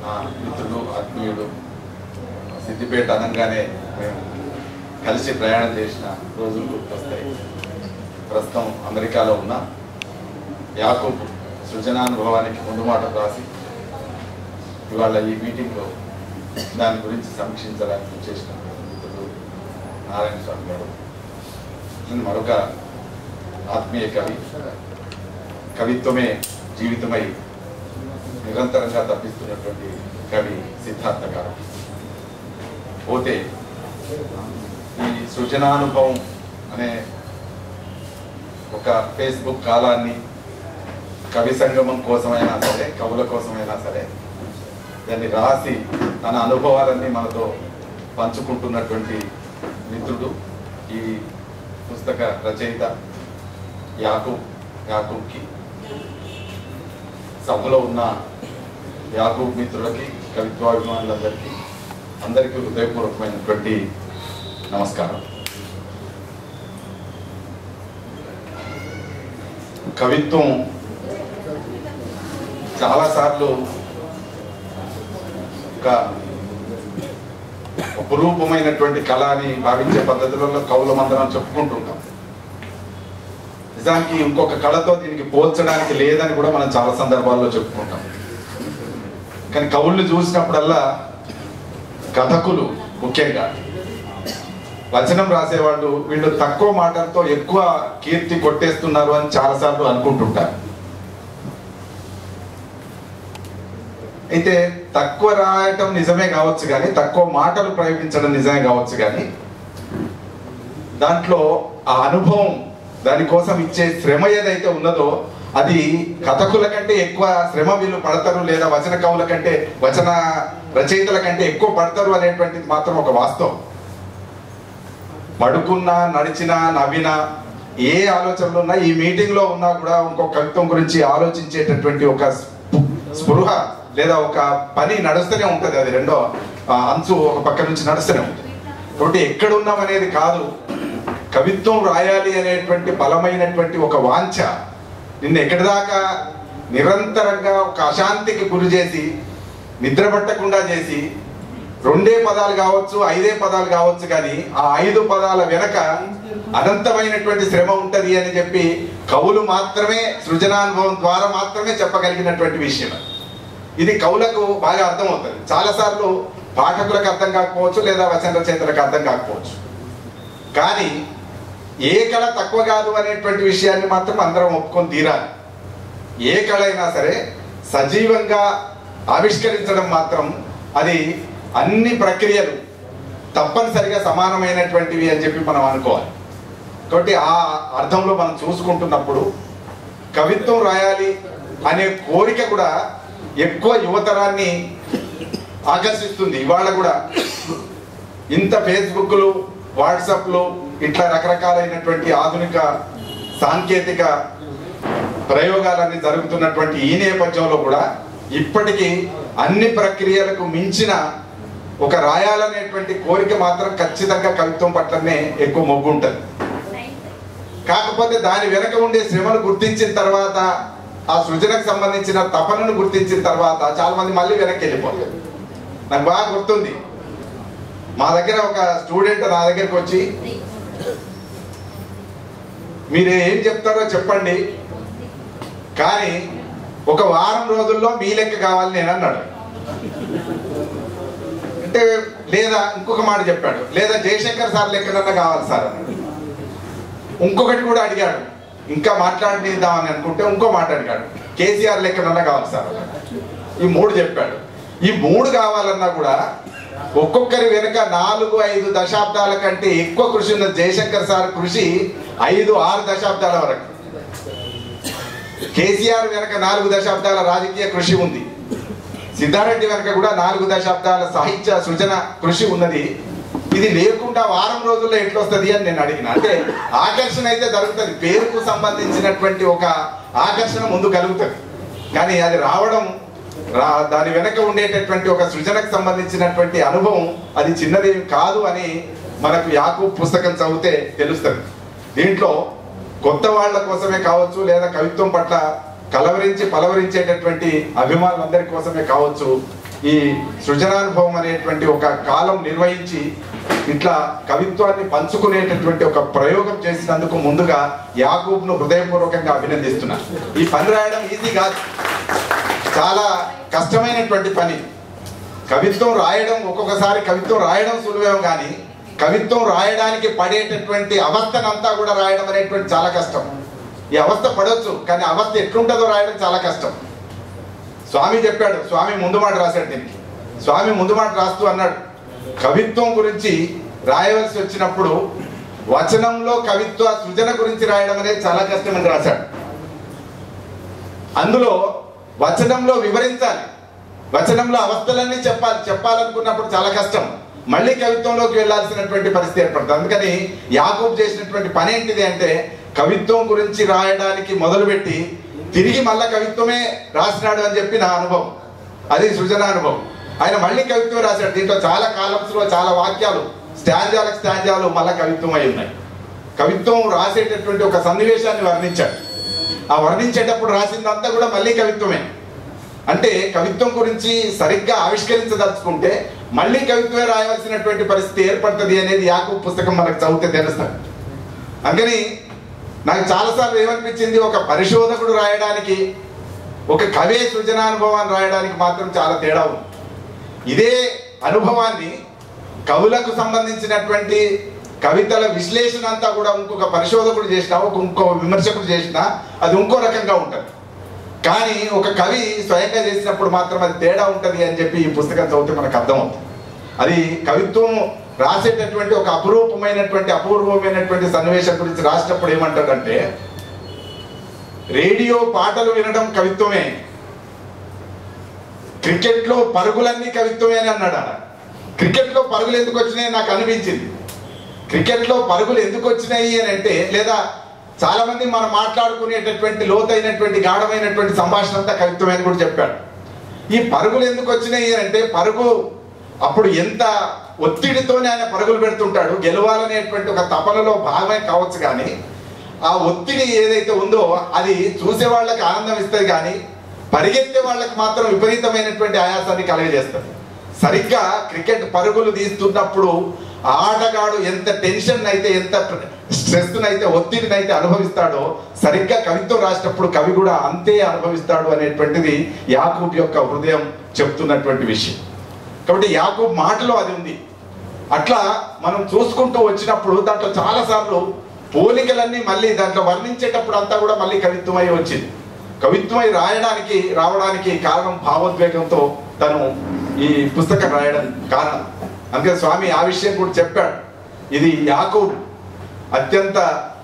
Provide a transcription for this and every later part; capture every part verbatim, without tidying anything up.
నా మిత్రుడు ఆత్మీయుడు సిద్దిపేట అనగానే మేము కలిసి ప్రయాణం చేసిన రోజులు గుర్తొస్తాయి. ప్రస్తుతం అమెరికాలో ఉన్న యాకూబ్ సృజనానుభవానికి ముందు మాట రాసి ఇవాళ ఈ మీటింగ్లో దాని గురించి సమీక్షించడానికి చేసిన మిత్రుడు నారాయణ స్వామి గారు, మరొక ఆత్మీయ కవి, కవిత్వమే జీవితమై నిరంతరంగా తప్పిస్తున్నటువంటి కవి సిద్ధార్థ గారు. పోతే ఈ సృజనానుభవం అనే ఒక ఫేస్బుక్ కాలాన్ని కవి సంగమం కోసమైనా సరే, కవుల కోసమైనా సరే దాన్ని రాసి తన అనుభవాలన్నీ మనతో పంచుకుంటున్నటువంటి మిత్రుడు ఈ పుస్తక రచయిత యాకూబ్. యాకూబ్కి సభలో ఉన్న యాకూబ్ మిత్రులకి, కవిత్వాభిమానులందరికీ అందరికీ హృదయపూర్వకమైనటువంటి నమస్కారం. కవిత్వం చాలాసార్లు ఒక అపురూపమైనటువంటి కళ అని భావించే పద్ధతులలో కవుల మందరం చెప్పుకుంటుంటాం. నిజానికి ఇంకొక కళతో దీనికి పోల్చడానికి లేదని కూడా మనం చాలా సందర్భాల్లో చెప్పుకుంటాం. కానీ కవుల్ని చూసినప్పుడల్లా కథకులు ముఖ్యంగా వచనం రాసేవాళ్ళు వీళ్ళు తక్కువ మాటలతో ఎక్కువ కీర్తి కొట్టేస్తున్నారు అని చాలాసార్లు అనుకుంటుంటారు. అయితే తక్కువ రాయటం నిజమే కావచ్చు, కానీ తక్కువ మాటలు ప్రయోగించడం నిజమే కావచ్చు, కానీ దాంట్లో ఆ అనుభవం, దానికోసం ఇచ్చే శ్రమ ఏదైతే ఉన్నదో అది కథకుల కంటే ఎక్కువ శ్రమ వీళ్ళు పడతారు, లేదా వచన కవుల కంటే, వచన రచయితల కంటే ఎక్కువ పడతారు అనేటువంటిది మాత్రం ఒక వాస్తవం. పడుకున్నా, నడిచినా, నవ్వినా, ఏ ఆలోచనలు ఉన్నా, ఈ మీటింగ్లో ఉన్నా కూడా ఇంకో కవిత్వం గురించి ఆలోచించేటటువంటి ఒక స్పృహ లేదా ఒక పని నడుస్తూనే ఉంటుంది. అది రెండో అంచు ఒక పక్క నుంచి నడుస్తూనే ఉంటుంది. కాబట్టి ఎక్కడున్నాం అనేది కాదు, కవిత్వం రాయాలి అనేటువంటి బలమైనటువంటి ఒక వాంఛ నిన్ను ఎక్కడి దాకా నిరంతరంగా ఒక అశాంతికి గురి చేసి, నిద్ర పట్టకుండా చేసి, రెండే పదాలు కావచ్చు, ఐదే పదాలు కావచ్చు, కానీ ఆ ఐదు పదాల వెనక అనంతమైనటువంటి శ్రమ ఉంటది అని చెప్పి కవులు మాత్రమే సృజనానుభవం ద్వారా మాత్రమే చెప్పగలిగినటువంటి విషయం. ఇది కవులకు బాగా అర్థమవుతుంది. చాలాసార్లు పాఠకులకు అర్థం కాకపోవచ్చు, లేదా వచన రచయితలకు అర్థం కాకపోవచ్చు. కానీ ఏ కళ తక్కువ కాదు అనేటువంటి విషయాన్ని మాత్రం అందరం ఒప్పుకొని తీరాలి. ఏ కళ అయినా సరే సజీవంగా ఆవిష్కరించడం మాత్రం అది అన్ని ప్రక్రియలు తప్పనిసరిగా సమానమైనటువంటివి అని చెప్పి మనం అనుకోవాలి. కాబట్టి ఆ అర్థంలో మనం చూసుకుంటున్నప్పుడు కవిత్వం రాయాలి అనే కోరిక కూడా ఎక్కువ యువతరాన్ని ఆకర్షిస్తుంది. ఇవాళ కూడా ఇంత ఫేస్బుక్లు, వాట్సాప్లు, ఇట్లా రకరకాలైనటువంటి ఆధునిక సాంకేతిక ప్రయోగాలన్నీ జరుగుతున్నటువంటి ఈ నేపథ్యంలో కూడా ఇప్పటికీ అన్ని ప్రక్రియలకు మించిన ఒక రాయాలనేటువంటి కోరిక మాత్రం ఖచ్చితంగా కవిత్వం పట్లనే ఎక్కువ మొగ్గు ఉంటుంది. కాకపోతే దాని వెనక ఉండే శ్రమను గుర్తించిన తర్వాత, ఆ సృజనకు సంబంధించిన తపనను గుర్తించిన తర్వాత చాలా మంది మళ్ళీ వెనక్కి వెళ్ళిపోతారు. నాకు బాగా గుర్తుంది, మా దగ్గర ఒక స్టూడెంట్ నా దగ్గరికి వచ్చి, మీరు ఏం చెప్తారో చెప్పండి, కానీ ఒక వారం రోజుల్లో మీ లెక్క కావాలి నేను అన్నాడు. అంటే లేదా ఇంకొక మాట చెప్పాడు, లేదా జయశంకర్ సార్ లెక్కనన్నా కావాలి సార్ అన్నాడు. ఇంకొకటి కూడా అడిగాడు, ఇంకా మాట్లాడిద్దామని అనుకుంటే ఇంకో మాట అడిగాడు, కేసీఆర్ లెక్కనన్నా కావాలి సార్ అన్నాడు. ఈ మూడు చెప్పాడు. ఈ మూడు కావాలన్నా కూడా ఒక్కొక్కరి వెనుక నాలుగు ఐదు దశాబ్దాల కంటే ఎక్కువ కృషి ఉన్న జయశంకర్ సార్ కృషి ఐదు ఆరు దశాబ్దాల వరకు, కేసీఆర్ వెనక నాలుగు దశాబ్దాల రాజకీయ కృషి ఉంది, సిద్ధారెడ్డి వెనక కూడా నాలుగు దశాబ్దాల సాహిత్య సృజన కృషి ఉన్నది. ఇది లేకుండా వారం రోజుల్లో ఎట్లొస్తుంది అని నేను అడిగిన. అంటే ఆకర్షణ అయితే జరుగుతుంది, పేరుకు సంబంధించినటువంటి ఒక ఆకర్షణ ముందు కలుగుతుంది, కానీ అది రావడం రా దాని వెనక ఉండేటటువంటి ఒక సృజనకు సంబంధించినటువంటి అనుభవం అది చిన్నది కాదు అని మనకు యాకూబ్ పుస్తకం చదివితే తెలుస్తుంది. దీంట్లో కొత్త వాళ్ళ కోసమే కావచ్చు, లేదా కవిత్వం పట్ల కలవరించి పలవరించేటటువంటి అభిమానులందరి కోసమే కావచ్చు, ఈ సృజనానుభవం అనేటువంటి ఒక కాలం నిర్వహించి ఇట్లా కవిత్వాన్ని పంచుకునేటటువంటి ఒక ప్రయోగం చేసినందుకు ముందుగా యాకూబ్ను హృదయపూర్వకంగా అభినందిస్తున్నాను. ఈ పని రాయడం ఈజీ కాదు, చాలా కష్టమైనటువంటి పని. కవిత్వం రాయడం ఒక్కొక్కసారి కవిత్వం రాయడం సులువేమో కానీ కవిత్వం రాయడానికి పడేటటువంటి అవస్థనంతా కూడా రాయడం అనేటువంటి చాలా కష్టం. ఈ అవస్థ పడవచ్చు కానీ అవస్థ ఎట్లుంటుందో రాయడం చాలా కష్టం. స్వామి చెప్పాడు, స్వామి ముందు మాట రాశాడు దీనికి. స్వామి ముందు మాట రాస్తూ అన్నాడు, కవిత్వం గురించి రాయవలసి వచ్చినప్పుడు వచనంలో కవిత్వ సృజన గురించి రాయడం అనేది చాలా కష్టమని రాశాడు. అందులో వచనంలో వివరించాలి, వచనంలో అవస్థలన్నీ చెప్పాలి. చెప్పాలనుకున్నప్పుడు చాలా కష్టం, మళ్ళీ కవిత్వంలోకి వెళ్లాల్సినటువంటి పరిస్థితి ఏర్పడుతుంది. అందుకని యాకూబ్ చేసినటువంటి పని ఏంటిది అంటే కవిత్వం గురించి రాయడానికి మొదలుపెట్టి తిరిగి మళ్ళా కవిత్వమే రాసినాడు అని చెప్పి నా అనుభవం. అది సృజనానుభవం. ఆయన మళ్ళీ కవిత్వం రాశాడు. దీంట్లో చాలా కాలమ్స్ లో చాలా వాక్యాలు స్టాంజాలకు స్టాంజాలు మళ్ళా కవిత్వం అయి ఉన్నాయి. కవిత్వం రాసేటటువంటి ఒక సన్నివేశాన్ని వర్ణించాడు. ఆ వర్ణించేటప్పుడు రాసిందంతా కూడా మళ్ళీ కవిత్వమే. అంటే కవిత్వం గురించి సరిగ్గా ఆవిష్కరించదలుచుకుంటే మళ్ళీ కవిత్వమే రాయవలసినటువంటి పరిస్థితి ఏర్పడుతుంది అనేది యాకూబ్ పుస్తకం మనకు చదివితే తెలుస్తుంది. అందుకని నాకు చాలాసార్లు ఏమనిపించింది, ఒక పరిశోధకుడు రాయడానికి ఒక కవే సృజనానుభవాన్ని రాయడానికి మాత్రం చాలా తేడా ఉంది. ఇదే అనుభవాన్ని కవులకు సంబంధించినటువంటి కవితల విశ్లేషణ అంతా కూడా ఇంకొక పరిశోధకుడు చేసినా ఒక ఇంకో విమర్శకుడు చేసినా అది ఇంకో రకంగా ఉంటుంది. కానీ ఒక కవి స్వయంగా చేసినప్పుడు మాత్రం అది తేడా ఉంటుంది అని చెప్పి ఈ పుస్తకం చదివితే మనకు అర్థమవుతుంది. అది కవిత్వం రాసేటటువంటి ఒక అపురూపమైనటువంటి అపూర్వమైనటువంటి సన్నివేశం గురించి రాసినప్పుడు ఏమంటాడంటే, రేడియో పాటలు వినడం కవిత్వమే, క్రికెట్ లో పరుగులన్నీ కవిత్వమే అని అన్నాడు. అన్న క్రికెట్ లో పరుగులు ఎందుకు వచ్చినాయి నాకు అనిపించింది. క్రికెట్ లో పరుగులు ఎందుకు వచ్చినాయి అని అంటే, లేదా చాలా మంది మనం మాట్లాడుకునేటటువంటి లోతైనటువంటి గాఢమైనటువంటి సంభాషణ అంతా కవిత్వమే అని కూడా చెప్పాడు. ఈ పరుగులు ఎందుకు వచ్చినాయి అంటే, పరుగు అప్పుడు ఎంత ఒత్తిడితోనే ఆయన పరుగులు పెడుతుంటాడు, గెలవాలనేటువంటి ఒక తపనలో భాగమే కావచ్చు. కానీ ఆ ఒత్తిడి ఏదైతే ఉందో అది చూసే వాళ్ళకి ఆనందం ఇస్తుంది, కానీ పరిగెత్తే వాళ్ళకి మాత్రం విపరీతమైనటువంటి ఆయాసాన్ని కలుగజేస్తుంది. సరిగ్గా క్రికెట్ పరుగులు తీస్తున్నప్పుడు ఆటగాడు ఎంత టెన్షన్ అయితే, ఎంత స్ట్రెస్ అయితే, ఒత్తిడిని అయితే అనుభవిస్తాడో సరిగ్గా కవిత్వం రాసినప్పుడు కవి కూడా అంతే అనుభవిస్తాడు అనేటువంటిది యాకూబ్ యొక్క హృదయం చెప్తున్నటువంటి విషయం. కాబట్టి యాకూబ్ మాటలో అది ఉంది. అట్లా మనం చూసుకుంటూ వచ్చినప్పుడు దాంట్లో చాలాసార్లు పోలికలన్నీ మళ్ళీ దాంట్లో వర్ణించేటప్పుడు అంతా కూడా మళ్ళీ కవిత్వమై వచ్చింది. కవిత్వమై రాయడానికి రావడానికి కారణం భావోద్వేగంతో తను ఈ పుస్తకం రాయడం కారణం. అందుకే స్వామి ఆ విషయం కూడా చెప్పాడు. ఇది యాకూబ్ అత్యంత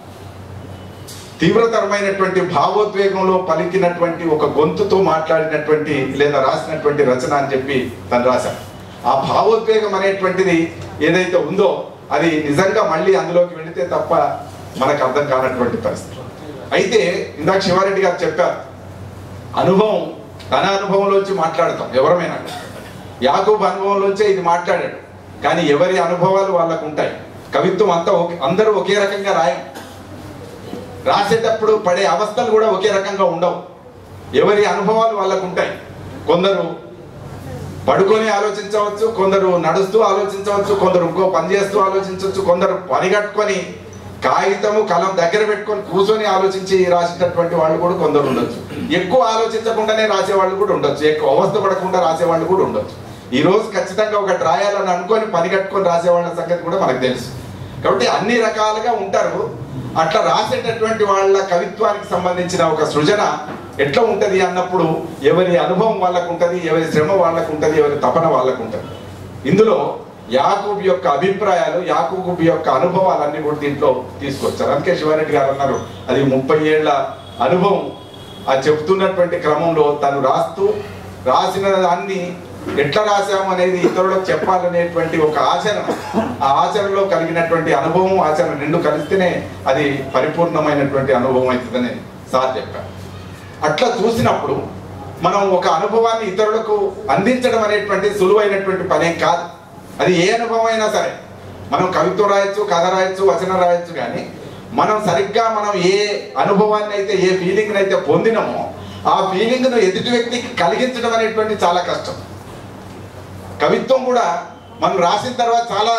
తీవ్రతరమైనటువంటి భావోద్వేగంలో పలికినటువంటి ఒక గొంతుతో మాట్లాడినటువంటి లేదా రాసినటువంటి రచన అని చెప్పి తను రాశాడు. ఆ భావోద్వేగం అనేటువంటిది ఏదైతే ఉందో అది నిజంగా మళ్ళీ అందులోకి వెళితే తప్ప మనకు అర్థం కానటువంటి పరిస్థితి. అయితే ఇందాక శివారెడ్డి గారు చెప్పారు, అనుభవం తన అనుభవంలోంచి మాట్లాడతాం ఎవరమైనా. యాకూబ్ అనుభవంలోంచే ఇది మాట్లాడాడు, కానీ ఎవరి అనుభవాలు వాళ్ళకు ఉంటాయి. కవిత్వం అంతా అందరూ ఒకే రకంగా రాయం, రాసేటప్పుడు పడే అవస్థలు కూడా ఒకే రకంగా ఉండవు. ఎవరి అనుభవాలు వాళ్ళకు ఉంటాయి. కొందరు పడుకొని ఆలోచించవచ్చు, కొందరు నడుస్తూ ఆలోచించవచ్చు, కొందరు ఇంకో పని చేస్తూ ఆలోచించవచ్చు, కొందరు పని కట్టుకొని కాగితము కలం దగ్గర పెట్టుకొని కూర్చొని ఆలోచించి రాసేటటువంటి వాళ్ళు కూడా కొందరు ఉండొచ్చు. ఎక్కువ ఆలోచించకుండానే రాసేవాళ్ళు కూడా ఉండొచ్చు, ఎక్కువ అవస్థ పడకుండా రాసేవాళ్ళు కూడా ఉండొచ్చు. ఈ రోజు ఖచ్చితంగా ఒకటి రాయాలని అనుకొని పని కట్టుకొని రాసేవాళ్ళ సంగతి కూడా మనకు తెలుసు. కాబట్టి అన్ని రకాలుగా ఉంటారు. అట్లా రాసేటటువంటి వాళ్ళ కవిత్వానికి సంబంధించిన ఒక సృజన ఎట్లా ఉంటది అన్నప్పుడు ఎవరి అనుభవం వాళ్ళకు ఉంటది, ఎవరి శ్రమ వాళ్ళకు ఉంటది, ఎవరి తపన వాళ్ళకు ఉంటది. ఇందులో యాకూబ్ యొక్క అభిప్రాయాలు, యాకూబ్ యొక్క అనుభవాలన్నీ కూడా దీంట్లో తీసుకొచ్చారు. అందుకే శివారెడ్డి గారు అన్నారు అది ముప్పై ఏళ్ల అనుభవం. ఆ చెప్తున్నటువంటి క్రమంలో తను రాస్తూ రాసిన దాన్ని ఎట్లా రాసాము అనేది ఇతరులకు చెప్పాలనేటువంటి ఒక ఆచరణ, ఆ ఆచరణలో కలిగినటువంటి అనుభవం ఆచరణ రెండు కలిస్తేనే అది పరిపూర్ణమైనటువంటి అనుభవం అవుతుందని సార్ చెప్పారు. అట్లా చూసినప్పుడు మనం ఒక అనుభవాన్ని ఇతరులకు అందించడం అనేటువంటి సులువైనటువంటి పనేం కాదు. అది ఏ అనుభవం అయినా సరే, మనం కవిత్వం రాయొచ్చు, కథ రాయొచ్చు, వచనం రాయొచ్చు, కానీ మనం సరిగ్గా మనం ఏ అనుభవాన్ని అయితే, ఏ ఫీలింగ్ని అయితే పొందినామో ఆ ఫీలింగ్ను ఎదుటి వ్యక్తికి కలిగించడం అనేటువంటి చాలా కష్టం. కవిత్వం కూడా మనం రాసిన తర్వాత చాలా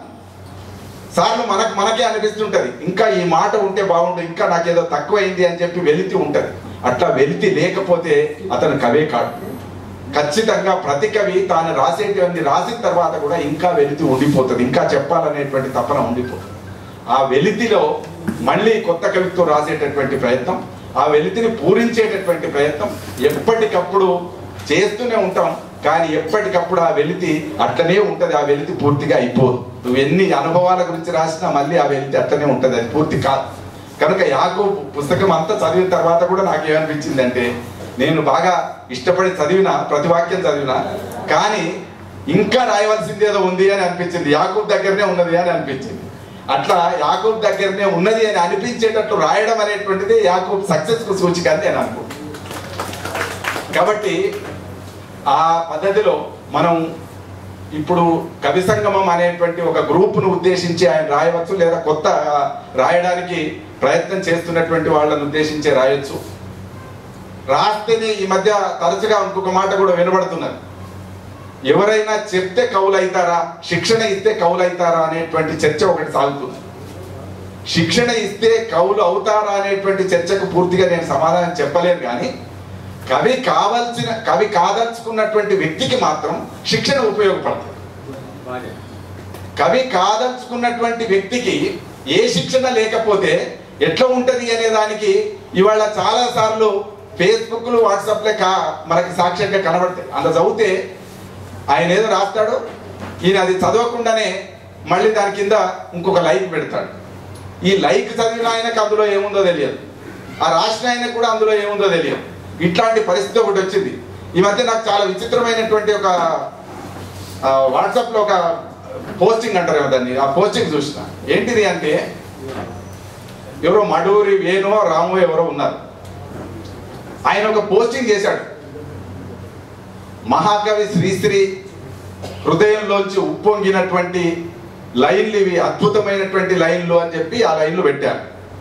సార్లు మనకు మనకే అనిపిస్తుంటది, ఇంకా ఈ మాట ఉంటే బాగుండు, ఇంకా నాకేదో తక్కువైంది అని చెప్పి వెలితి ఉంటది. అట్లా వెలితి లేకపోతే అతను కవే కాదు. ఖచ్చితంగా ప్రతి కవి తాను రాసేటువంటి రాసిన తర్వాత కూడా ఇంకా వెలితి ఉండిపోతుంది, ఇంకా చెప్పాలనేటువంటి తపన ఉండిపోతుంది. ఆ వెలితిలో మళ్ళీ కొత్త కవిత్వం రాసేటటువంటి ప్రయత్నం, ఆ వెలితిని పూరించేటటువంటి ప్రయత్నం ఎప్పటికప్పుడు చేస్తూనే ఉంటాం. కానీ ఎప్పటికప్పుడు ఆ వెలితి అట్లనే ఉంటుంది, ఆ వెలితి పూర్తిగా అయిపోదు. నువ్వు ఎన్ని అనుభవాల గురించి రాసినా మళ్ళీ ఆ వెలితి అట్లనే ఉంటుంది, అది పూర్తి కాదు. కనుక యాకోబు పుస్తకం అంతా చదివిన తర్వాత కూడా నాకేమనిపించింది అంటే, నేను బాగా ఇష్టపడి చదివిన ప్రతి వాక్యం చదివినా కానీ ఇంకా రాయవలసింది ఏదో ఉంది అని అనిపించింది, యాకోబు దగ్గరనే ఉన్నది అని అనిపించింది. అట్లా యాకోబు దగ్గరనే ఉన్నది అని అనిపించేటట్లు రాయడం అనేటువంటిది యాకోబు సక్సెస్ కు సూచిక అని నేను అనుకుంటున్నాను. కాబట్టి ఆ పద్ధతిలో మనం ఇప్పుడు కవి సంగమం అనేటువంటి ఒక గ్రూప్ను ఉద్దేశించి ఆయన రాయవచ్చు, లేదా కొత్త రాయడానికి ప్రయత్నం చేస్తున్నటువంటి వాళ్ళని ఉద్దేశించి రాయొచ్చు. రాస్తేనే ఈ మధ్య తరచుగా ఇంకొక మాట కూడా వినబడుతున్నది, ఎవరైనా చెప్తే కవులైతారా, శిక్షణ ఇస్తే కవులైతారా అనేటువంటి చర్చ ఒకటి సాగుతుంది. శిక్షణ ఇస్తే కవులు అవుతారా అనేటువంటి చర్చకు పూర్తిగా నేను సమాధానం చెప్పలేను. కానీ కవి కావాల్సిన కవి కాదలుచుకున్నటువంటి వ్యక్తికి మాత్రం శిక్షణ ఉపయోగపడుతుంది. కవి కాదలుచుకున్నటువంటి వ్యక్తికి ఏ శిక్షణ లేకపోతే ఎట్లా ఉంటది అనే దానికి ఇవాళ చాలా సార్లు ఫేస్బుక్లు వాట్సాప్లే కా మనకి సాక్ష్యంగా కనబడతాయి. అందులో చదివితే ఆయన ఏదో రాస్తాడు, ఈయన అది చదవకుండానే మళ్ళీ దాని కింద ఇంకొక లైక్ పెడతాడు. ఈ లైక్ చదివిన ఆయనకు అందులో ఏముందో తెలియదు, ఆ రాసిన ఆయనకు కూడా అందులో ఏముందో తెలియదు. ఇట్లాంటి పరిస్థితి ఒకటి వచ్చింది. ఈ మధ్య నాకు చాలా విచిత్రమైనటువంటి ఒక వాట్సాప్లో ఒక పోస్టింగ్ అంటారు దాన్ని, ఆ పోస్టింగ్ చూసిన. ఏంటిది అంటే, ఎవరో మడూరి వేణు రాము ఎవరో ఉన్నారు, ఆయన ఒక పోస్టింగ్ చేశాడు, మహాకవి శ్రీశ్రీ హృదయంలోంచి ఉప్పొంగినటువంటి లైన్లు ఇవి, అద్భుతమైనటువంటి లైన్లు అని చెప్పి ఆ లైన్లు పెట్టారు.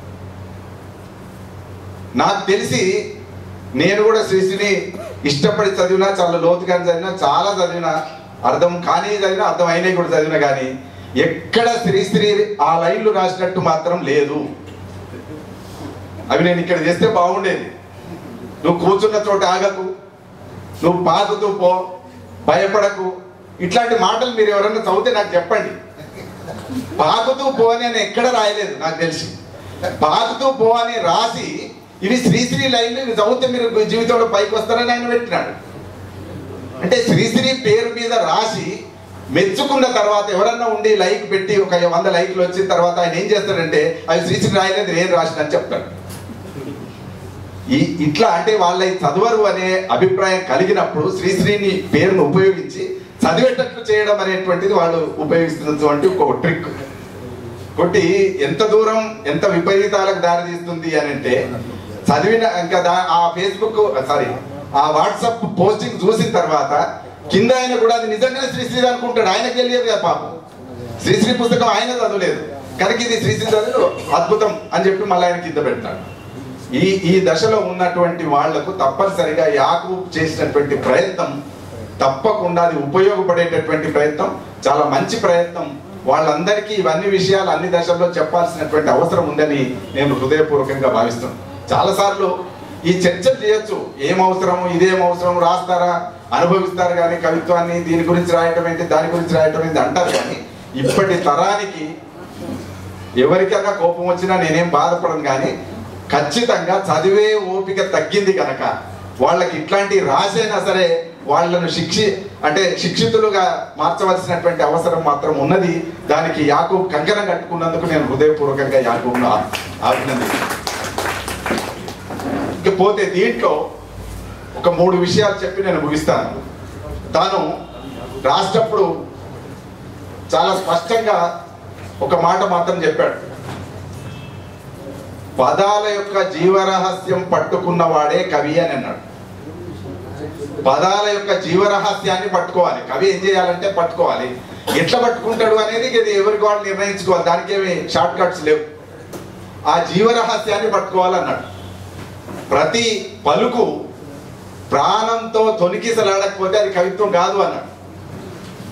నాకు తెలిసి నేను కూడా శ్రీశ్రీని ఇష్టపడి చదివినా, చాలా లోతుగా చదివినా, చాలా చదివినా, అర్థం కానీ చదివినా, అర్థం అయినవి కూడా చదివినా, కానీ ఎక్కడ శ్రీశ్రీ ఆ లైన్లు రాసినట్టు మాత్రం లేదు. అవి నేను ఇక్కడ చేస్తే బాగుండేది, నువ్వు కూర్చున్న చోట ఆగకు, నువ్వు పాకుతూ పో, భయపడకు, ఇట్లాంటి మాటలు మీరు ఎవరన్నా చదివితే నాకు చెప్పండి. పాకుతూ పో అని నేను ఎక్కడ రాయలేదు నాకు తెలిసి. పాకుతూ పో అని రాసి ఇవి శ్రీశ్రీ లైన్లు, ఇవి చదివితే మీరు జీవితంలో పైకి వస్తారని ఆయన పెట్టినాడు. అంటే శ్రీశ్రీ పేరు మీద రాసి మెచ్చుకున్న తర్వాత ఎవరన్నా ఉండి లైక్ పెట్టి ఒక వంద లైక్లు వచ్చిన తర్వాత ఆయన ఏం చేస్తాడంటే, అవి శ్రీశ్రీ రాయలేదు నేను రాసిన అని చెప్తాడు. ఈ ఇట్లా అంటే వాళ్ళ చదవరు అనే అభిప్రాయం కలిగినప్పుడు శ్రీశ్రీని పేరును ఉపయోగించి చదివేటట్లు చేయడం అనేటువంటిది వాళ్ళు ఉపయోగిస్తున్నటువంటి ఒక ట్రిక్. కొట్టి ఎంత దూరం ఎంత విపరీతాలకు దారి తీస్తుంది అని అంటే, చదివిన ఇంకా ఆ ఫేస్బుక్ సారీ ఆ వాట్సాప్ పోస్టింగ్ చూసిన తర్వాత కింద ఆయన కూడా అది నిజంగానే శ్రీశ్రీ అనుకుంటాడు. ఆయనకు తెలియదు కదా పాపం, శ్రీశ్రీ పుస్తకం ఆయన చదవలేదు కనుక ఇది శ్రీశ్రీ చదువు అద్భుతం అని చెప్పి మళ్ళీ ఆయన కింద పెడతాడు. ఈ ఈ దశలో ఉన్నటువంటి వాళ్లకు తప్పనిసరిగా యాకోబు చేసినటువంటి ప్రయత్నం తప్పకుండా అది ఉపయోగపడేటటువంటి ప్రయత్నం, చాలా మంచి ప్రయత్నం. వాళ్ళందరికీ ఇవన్నీ విషయాలు అన్ని దశల్లో చెప్పాల్సినటువంటి అవసరం ఉందని నేను హృదయపూర్వకంగా భావిస్తున్నాను. చాలాసార్లు ఈ చర్చలు చేయొచ్చు, ఏం అవసరము, ఇదేం అవసరం, రాస్తారా, అనుభవిస్తారు, కానీ కవిత్వాన్ని దీని గురించి రాయటం ఏంటి, దాని గురించి రాయటం ఏంటి అంటారు. కానీ ఇప్పటి తరానికి ఎవరికైనా కోపం వచ్చినా నేనేం బాధపడను, కానీ ఖచ్చితంగా చదివే ఓపిక తగ్గింది కనుక వాళ్ళకి ఇట్లాంటి రాసైనా సరే వాళ్ళను శిక్షి అంటే శిక్షితులుగా మార్చవలసినటువంటి అవసరం మాత్రం ఉన్నది. దానికి యాకోబు కంకణం కట్టుకున్నందుకు నేను హృదయపూర్వకంగా యాకోబును అభినందిస్తాను. ఇకపోతే దీంట్లో ఒక మూడు విషయాలు చెప్పి నేను ముగిస్తాను. తాను రాసేటప్పుడు చాలా స్పష్టంగా ఒక మాట మాత్రం చెప్పాడు, పదాల యొక్క జీవరహస్యం పట్టుకున్నవాడే కవి అని అన్నాడు. పదాల యొక్క జీవరహస్యాన్ని పట్టుకోవాలి. కవి ఏం చేయాలంటే పట్టుకోవాలి. ఎట్లా పట్టుకుంటాడు అనేది ఇది ఎవరికి వాళ్ళు నిర్ణయించుకోవాలి, దానికి ఏమి షార్ట్ కట్స్ లేవు. ఆ జీవరహస్యాన్ని పట్టుకోవాలన్నాడు. ప్రతి పలుకు ప్రాణంతో తొనికిసలాడకపోతే అది కవిత్వం కాదు అన్నాడు.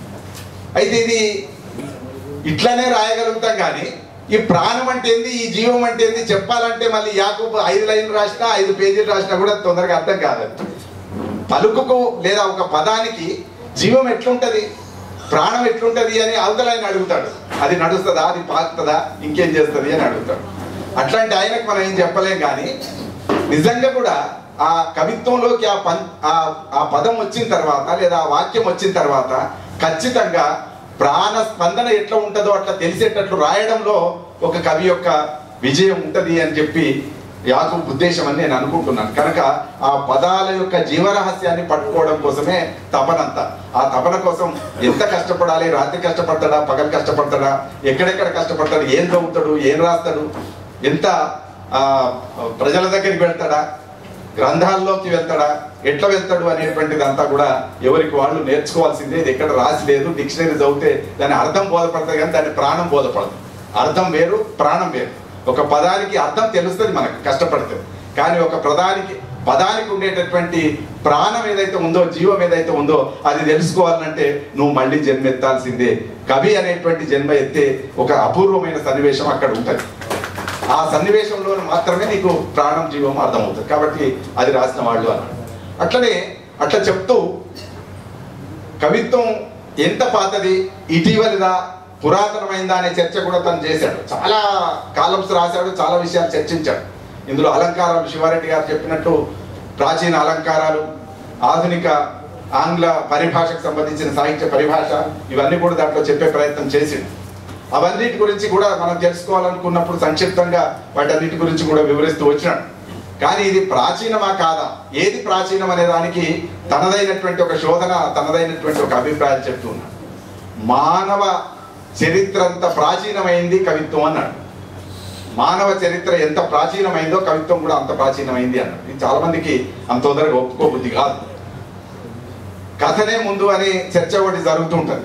అయితే ఇది ఇట్లానే రాయగలుగుతాం కానీ ఈ ప్రాణం అంటే ఏంది, ఈ జీవం అంటే ఏంది చెప్పాలంటే మళ్ళీ యాకూబు ఐదు లైన్లు రాసినా ఐదు పేజీలు రాసినా కూడా తొందరగా అర్థం కాదు. పలుకుకు లేదా ఒక పదానికి జీవం ఎట్లుంటది, ప్రాణం ఎట్లుంటది అని అవతల ఆయన అడుగుతాడు. అది నడుస్తుందా, అది పాకుతుందా, ఇంకేం చేస్తుంది అని అడుగుతాడు. అట్లాంటి ఆయనకు మనం ఏం చెప్పలేం. కానీ నిజంగా కూడా ఆ కవిత్వంలోకి ఆ పన్ ఆ పదం వచ్చిన తర్వాత లేదా ఆ వాక్యం వచ్చిన తర్వాత ఖచ్చితంగా ప్రాణ స్పందన ఎట్లా ఉంటుందో అట్లా తెలిసేటట్లు రాయడంలో ఒక కవి యొక్క విజయం ఉంటుంది అని చెప్పి యాకూబు ఉద్దేశం అని నేను అనుకుంటున్నాను. కనుక ఆ పదాల యొక్క జీవరహస్యాన్ని పట్టుకోవడం కోసమే తపనంతా. ఆ తపన కోసం ఎంత కష్టపడాలి, రాత్రి కష్టపడతాడా, పగలు కష్టపడతాడా, ఎక్కడెక్కడ కష్టపడతాడు, ఏం చదువుతాడు, ఏం రాస్తాడు, ఎంత ప్రజల దగ్గరికి వెళ్తాడా, గ్రంథాల్లోకి వెళ్తాడా, ఎట్లా వెళ్తాడు అనేటువంటిది అంతా కూడా ఎవరికి వాళ్ళు నేర్చుకోవాల్సిందే. ఇది ఎక్కడ రాసి లేదు. డిక్షనరీ చదివితే దాని అర్థం బోధపడుతుంది కానీ దాని ప్రాణం బోధపడదు. అర్థం వేరు, ప్రాణం వేరు. ఒక పదానికి అర్థం తెలుస్తుంది మనకు కష్టపడుతుంది, కానీ ఒక పదానికి పదానికి ఉండేటటువంటి ప్రాణం ఏదైతే ఉందో, జీవం ఏదైతే ఉందో అది తెలుసుకోవాలంటే నువ్వు మళ్ళీ జన్మెత్తాల్సిందే. కవి అనేటువంటి జన్మ ఎత్తే ఒక అపూర్వమైన సన్నివేశం అక్కడ ఉంటుంది. ఆ సన్నివేశంలో మాత్రమే నీకు ప్రాణం, జీవం అర్థమవుతుంది. కాబట్టి అది రాసిన వాళ్ళు అన్నాడు. అట్లనే అట్లా చెప్తూ కవిత్వం ఎంత పాతది, ఇటీవలిదా, పురాతనమైందా అనే చర్చ కూడా తను చేశాడు. చాలా కాలమ్స్ రాశాడు, చాలా విషయాలు చర్చించాడు. ఇందులో అలంకారాలు శివారెడ్డి గారు చెప్పినట్టు ప్రాచీన అలంకారాలు, ఆధునిక ఆంగ్ల పరిభాషకు సంబంధించిన సాహిత్య పరిభాష, ఇవన్నీ కూడా దాంట్లో చెప్పే ప్రయత్నం చేసిండు. అవన్నిటి గురించి కూడా మనం తెలుసుకోవాలనుకున్నప్పుడు సంక్షిప్తంగా వాటన్నిటి గురించి కూడా వివరిస్తూ వచ్చినాడు. కానీ ఇది ప్రాచీనమా కాదా, ఏది ప్రాచీనం అనే దానికి తనదైనటువంటి ఒక శోధన, తనదైనటువంటి ఒక అభిప్రాయం చెప్తూ ఉన్నాడు. మానవ చరిత్ర అంత ప్రాచీనమైంది కవిత్వం అన్నాడు. మానవ చరిత్ర ఎంత ప్రాచీనమైందో కవిత్వం కూడా అంత ప్రాచీనమైంది అన్నాడు. ఇది చాలా మందికి అంత తొందరగా ఒప్పుకోబుద్ధి కాదు. కథనే ముందు అని చర్చ ఒకటి జరుగుతూ ఉంటుంది.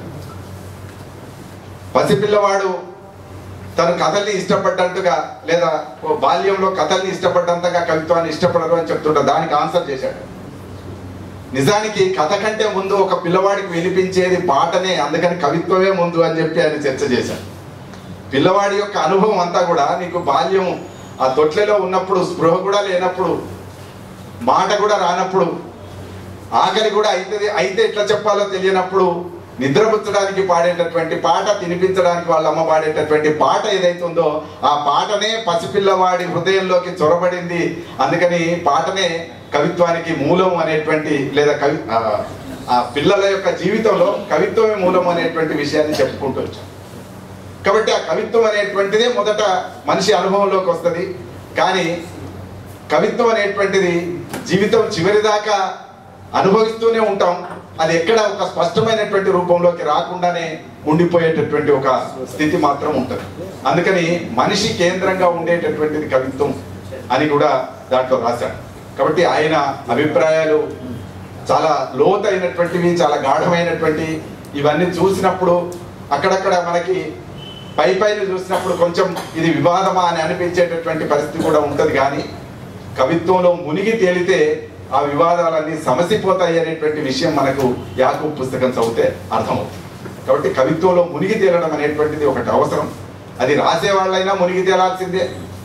పసిపిల్లవాడు తను కథల్ని ఇష్టపడ్డంతగా లేదా బాల్యంలో కథల్ని ఇష్టపడ్డంతగా కవిత్వాన్ని ఇష్టపడరు అని చెప్తుంటారు. దానికి ఆన్సర్ చేశాడు. నిజానికి కథ కంటే ముందు ఒక పిల్లవాడికి వినిపించేది పాటనే, అందుకని కవిత్వమే ముందు అని చెప్పి ఆయన చర్చ చేశాడు. పిల్లవాడి యొక్క అనుభవం అంతా కూడా నీకు బాల్యం ఆ తొట్లెలో ఉన్నప్పుడు, స్పృహ కూడా లేనప్పుడు, మాట కూడా రానప్పుడు, ఆకలి కూడా అయితే అయితే ఎట్లా చెప్పాలో తెలియనప్పుడు, నిద్రపుచ్చడానికి పాడేటటువంటి పాట, తినిపించడానికి వాళ్ళ అమ్మ పాడేటటువంటి పాట ఏదైతే ఉందో ఆ పాటనే పసిపిల్లవాడి హృదయంలోకి చొరబడింది. అందుకని పాటనే కవిత్వానికి మూలం అనేటువంటి, లేదా కవి ఆ పిల్లల యొక్క జీవితంలో కవిత్వమే మూలం అనేటువంటి విషయాన్ని చెప్పుకుంటూ వచ్చాం. కాబట్టి ఆ కవిత్వం అనేటువంటిదే మొదట మనిషి అనుభవంలోకి వస్తుంది. కానీ కవిత్వం అనేటువంటిది జీవితం చివరి దాకా అనుభవిస్తూనే ఉంటాం. అది ఎక్కడ ఒక స్పష్టమైనటువంటి రూపంలోకి రాకుండానే ఉండిపోయేటటువంటి ఒక స్థితి మాత్రం ఉంటుంది. అందుకని మనిషి కేంద్రంగా ఉండేటటువంటిది కవిత్వం అని కూడా దాంట్లో రాశాడు. కాబట్టి ఆయన అభిప్రాయాలు చాలా లోతైనటువంటివి, చాలా గాఢమైనటువంటి. ఇవన్నీ చూసినప్పుడు అక్కడక్కడ మనకి పై పైన చూసినప్పుడు కొంచెం ఇది వివాదమా అని అనిపించేటటువంటి పరిస్థితి కూడా ఉంటుంది. కానీ కవిత్వంలో మునిగి తేలితే ఆ వివాదాలన్నీ సమసిపోతాయి అనేటువంటి విషయం మనకు యాకూబు పుస్తకం చదివితే అర్థమవుతుంది. కాబట్టి కవిత్వంలో మునిగి తేలడం అనేటువంటిది ఒకటి అవసరం. అది రాసే వాళ్ళైనా మునిగి తేలాల్సిందే,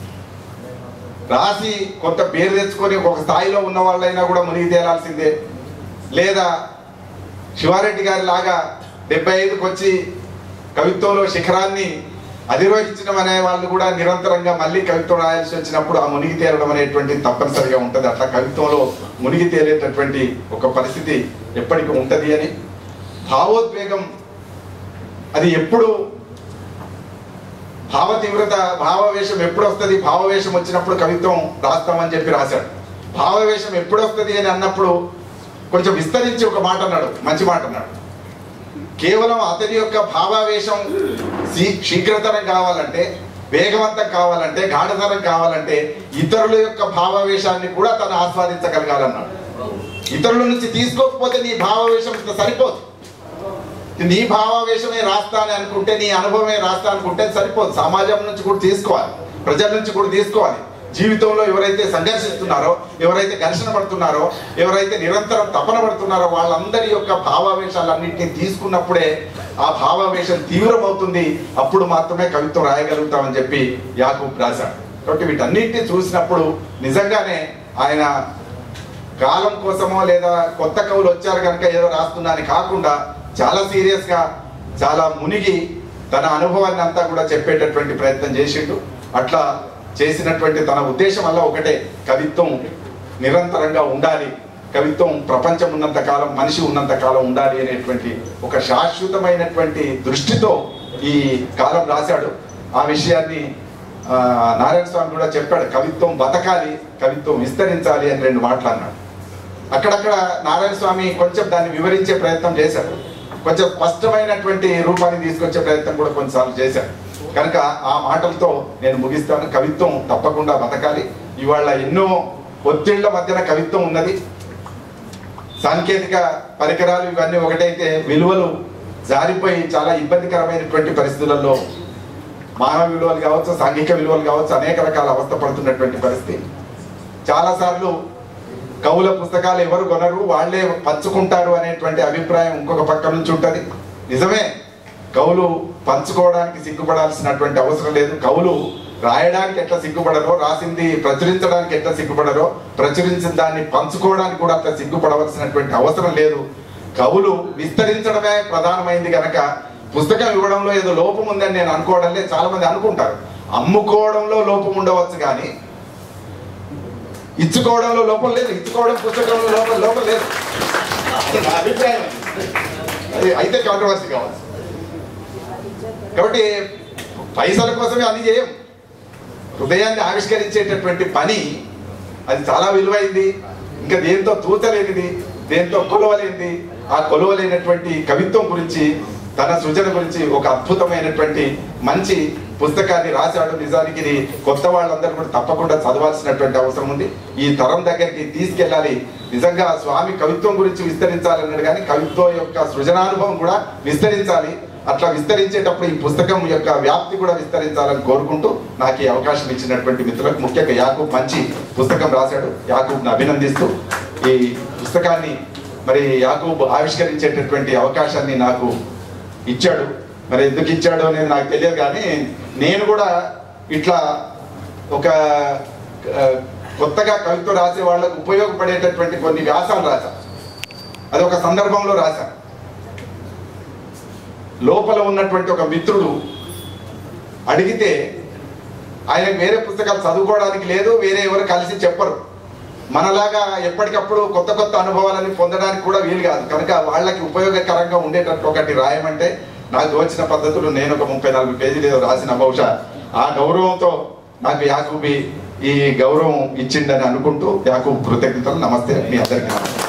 రాసి కొంత పేరు తెచ్చుకొని ఒక స్థాయిలో ఉన్న వాళ్ళైనా కూడా మునిగి తేలాల్సిందే. లేదా శివారెడ్డి గారి లాగా డెబ్బై ఐదుకి వచ్చి కవిత్వంలో శిఖరాన్ని అధిరోహించడం అనే వాళ్ళు కూడా నిరంతరంగా మళ్ళీ కవిత్వం రాయాల్సి వచ్చినప్పుడు ఆ మునిగి తేలడం అనేటువంటి తప్పనిసరిగా ఉంటుంది. అట్లా కవిత్వంలో మునిగి తేలేటటువంటి ఒక పరిస్థితి ఎప్పటికీ ఉంటుంది అని. భావోద్వేగం అది ఎప్పుడు, భావ తీవ్రత, భావవేశం ఎప్పుడు వస్తుంది, భావవేశం వచ్చినప్పుడు కవిత్వం రాస్తామని చెప్పి రాశాడు. భావవేశం ఎప్పుడు వస్తుంది అని అన్నప్పుడు కొంచెం విస్తరించి ఒక మాట అన్నాడు, మంచి మాట అన్నాడు. కేవలం అతని యొక్క భావావేశం శీఘ్రతరం కావాలంటే, వేగవంతం కావాలంటే, గాఢతరం కావాలంటే ఇతరుల యొక్క భావావేశాన్ని కూడా తను ఆస్వాదించగలగాలన్నాడు. ఇతరుల నుంచి తీసుకోకపోతే నీ భావావేశం సరిపోదు. నీ భావావేశమే రాస్తానని అనుకుంటే, నీ అనుభవమే రాస్తా అనుకుంటే సరిపోదు. సమాజం నుంచి కూడా తీసుకోవాలి, ప్రజల నుంచి కూడా తీసుకోవాలి, జీవితంలో ఎవరైతే సంఘర్షిస్తున్నారో, ఎవరైతే ఘర్షణ పడుతున్నారో, ఎవరైతే నిరంతరం తపన పడుతున్నారో వాళ్ళందరి యొక్క భావావేశాలన్నింటినీ తీసుకున్నప్పుడే ఆ భావావేశం తీవ్రమవుతుంది. అప్పుడు మాత్రమే కవిత్వం రాయగలుగుతామని చెప్పి యాకూబ్ రాశాడు. కాబట్టి వీటన్నింటినీ చూసినప్పుడు నిజంగానే ఆయన కాలం కోసమో లేదా కొత్త కవులు వచ్చారు కనుక ఏదో రాస్తున్నారని కాకుండా చాలా సీరియస్గా, చాలా మునిగి తన అనుభవాన్ని అంతా కూడా చెప్పేటటువంటి ప్రయత్నం చేసిండు. అట్లా చేసినటువంటి తన ఉద్దేశం వల్ల ఒకటే, కవిత్వం నిరంతరంగా ఉండాలి, కవిత్వం ప్రపంచం ఉన్నంత కాలం, మనిషి ఉన్నంత కాలం ఉండాలి అనేటువంటి ఒక శాశ్వతమైనటువంటి దృష్టితో ఈ కాలం రాశాడు. ఆ విషయాన్ని నారాయణ స్వామి కూడా చెప్పాడు, కవిత్వం బతకాలి, కవిత్వం విస్తరించాలి అని రెండు మాటలు అన్నాడు. అక్కడక్కడ నారాయణ స్వామి కొంచెం దాన్ని వివరించే ప్రయత్నం చేశాడు, కొంచెం స్పష్టమైనటువంటి రూపాన్ని తీసుకొచ్చే ప్రయత్నం కూడా కొన్నిసార్లు చేశాడు. కనుక ఆ మాటలతో నేను ముగిస్తాను. కవిత్వం తప్పకుండా బతకాలి. ఇవాళ ఎన్నో ఒత్తిళ్ల మధ్యన కవిత్వం ఉన్నది. సాంకేతిక పరికరాలు ఇవన్నీ ఒకటైతే విలువలు జారిపోయి చాలా ఇబ్బందికరమైనటువంటి పరిస్థితులలో మానవ విలువలు కావచ్చు, సాంఘిక విలువలు కావచ్చు, అనేక రకాల అవస్థ పడుతున్నటువంటి పరిస్థితి. చాలాసార్లు కవుల పుస్తకాలు ఎవరు కొనరు, వాళ్లే పంచుకుంటారు అనేటువంటి అభిప్రాయం ఇంకొక పక్క నుంచి ఉంటుంది. నిజమే, కవులు పంచుకోవడానికి సిగ్గుపడాల్సినటువంటి అవసరం లేదు. కవులు రాయడానికి ఎట్లా సిగ్గుపడరో, రాసింది ప్రచురించడానికి ఎట్లా సిగ్గుపడరో, ప్రచురించిన దాన్ని పంచుకోవడానికి కూడా అట్లా సిగ్గుపడవలసినటువంటి అవసరం లేదు. కవులు విస్తరించడమే ప్రధానమైంది కనుక పుస్తకం ఇవ్వడంలో ఏదో లోపం ఉందని నేను అనుకోవడం లేదు. చాలా మంది అనుకుంటారు అమ్ముకోవడంలో లోపం ఉండవచ్చు, కానీ ఇచ్చుకోవడంలో లోపం లేదు. ఇచ్చుకోవడం పుస్తకంలో లోపం లోపం లేదు. నా అభిప్రాయం అది అయితే కాంట్రవర్సీ కావచ్చు. కాబట్టి పైసల కోసమే అన్ని చేయం. హృదయాన్ని ఆవిష్కరించేటటువంటి పని అది చాలా విలువైంది. ఇంకా దేంతో తూచలేనిది, దేంతో కొలవలేనిది. ఆ కొలవలేనటువంటి కవిత్వం గురించి, తన సృజన గురించి ఒక అద్భుతమైనటువంటి మంచి పుస్తకాన్ని రాశాడు. నిజానికి ఇది కొత్త వాళ్ళందరూ కూడా తప్పకుండా చదవాల్సినటువంటి అవసరం ఉంది. ఈ తరం దగ్గరికి తీసుకెళ్ళాలి. నిజంగా స్వామి కవిత్వం గురించి విస్తరించాలన్నాడు, కానీ కవిత్వం యొక్క సృజనానుభవం కూడా విస్తరించాలి. అట్లా విస్తరించేటప్పుడు ఈ పుస్తకం యొక్క వ్యాప్తి కూడా విస్తరించాలని కోరుకుంటూ నాకు ఈ అవకాశం ఇచ్చినటువంటి మిత్రులకు, ముఖ్యంగా యాకూబ్ మంచి పుస్తకం రాశాడు, యాకూబ్ని అభినందిస్తూ ఈ పుస్తకాన్ని మరి యాకూబ్ ఆవిష్కరించేటటువంటి అవకాశాన్ని నాకు ఇచ్చాడు. మరి ఎందుకు ఇచ్చాడు అనేది నాకు తెలియదు, కానీ నేను కూడా ఇట్లా ఒక కొత్తగా కవిత్వం రాసే వాళ్ళకు ఉపయోగపడేటటువంటి కొన్ని వ్యాసాలు రాశాను. అది ఒక సందర్భంలో రాశాను. లోపల ఉన్నటువంటి ఒక మిత్రుడు అడిగితే ఆయనకు వేరే పుస్తకాలు చదువుకోవడానికి లేదు, వేరే ఎవరు కలిసి చెప్పరు. మనలాగా ఎప్పటికప్పుడు కొత్త కొత్త అనుభవాలని పొందడానికి కూడా వీలు కాదు. కనుక వాళ్ళకి ఉపయోగకరంగా ఉండేటట్టు ఒకటి రాయమంటే నాకు తోచిన పద్ధతులు నేను ఒక ముప్పై నాలుగు పేజీలు ఏదో రాసిన, బహుశా ఆ గౌరవంతో నాకు యాకూబి ఈ గౌరవం ఇచ్చిండని అనుకుంటూ యాకూబ్ కృతజ్ఞతలు. నమస్తే మీ అందరికీ.